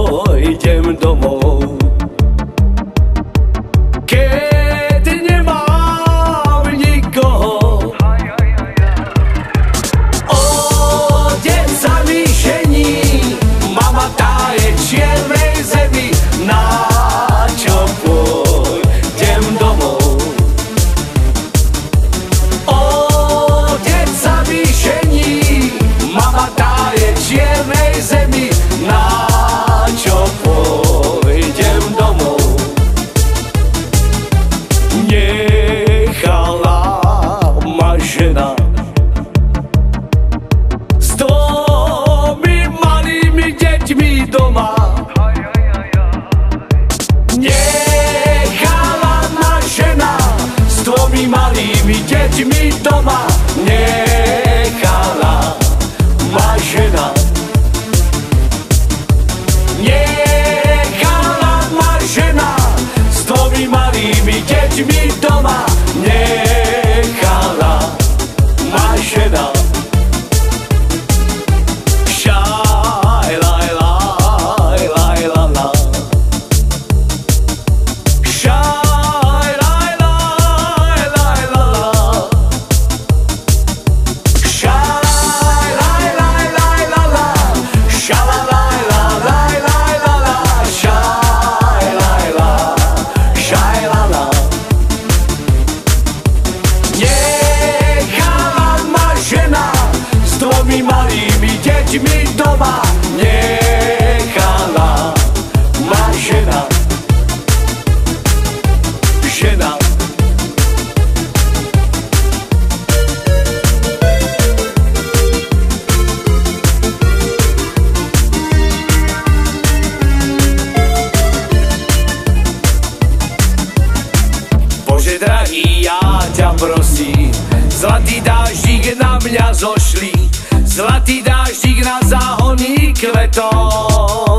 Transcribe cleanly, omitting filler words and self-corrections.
pôjdem domov. Keď nemám nikoho, otec sa mi žení, mama tá je v čiernej zemi. Na čo pôjdem domov? Otec sa mi žení, mama tá je v čiernej zemi. Na čo pôjdem domov? Nechala ma žena s dvomi malými deťmi doma. Nechala ma žena s dvomi malými deťmi doma. Nechala ma žena. Nechala ma žena s dvomi malými deťmi doma. Nechala ma žena. Šaj, laj, laj, laj, la, la. Šaj, laj, laj, laj, la, la. Šaj, laj, laj, laj, la, la. Šala, laj, la, laj, laj, la, la. Šaj, laj, la, šaj, la, la. Nechala ma žena s dvomi malými deťmi doma. Nechala ma žena. Žena. Bože drahý, ja ťa prosím, zlatý dáždik na mňa zošli, zlatý dáždik na záhony kvetov.